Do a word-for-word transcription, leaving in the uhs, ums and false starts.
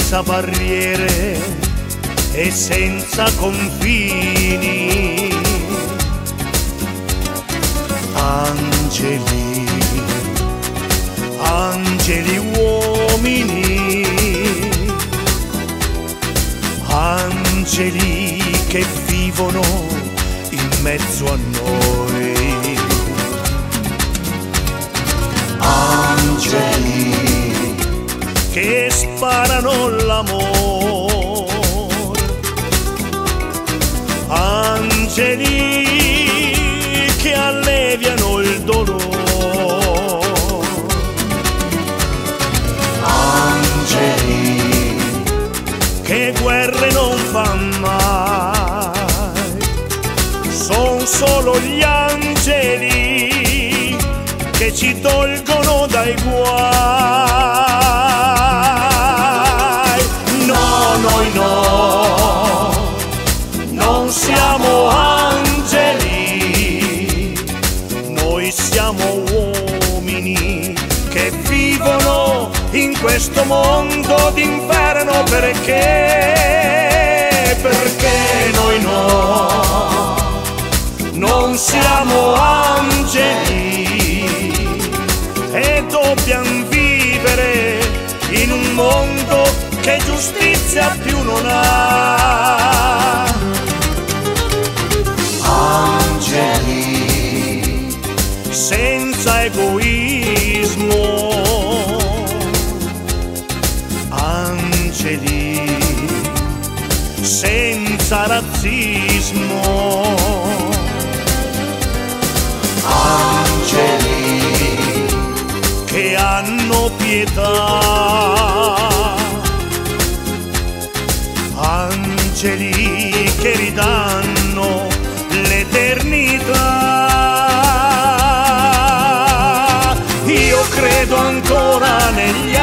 senza barriere e senza confini. Angeli, angeli uomini, angeli che vivono in mezzo a noi. Angeli che sparano l'amore, angeli che alleviano il dolore, angeli che guerre non fanno mai, son solo gli angeli che ci tolgono dai guai. No, noi no, non siamo angeli, noi siamo uomini che vivono in questo mondo d'inferno. Perché? Perché noi no, non siamo angeli e dobbiamo vivere in un mondo che giustizia più non ha. Angeli senza egoismo, angeli senza razzismo, angeli che hanno pietà, angeli che ridanno l'eternità. Io credo ancora negli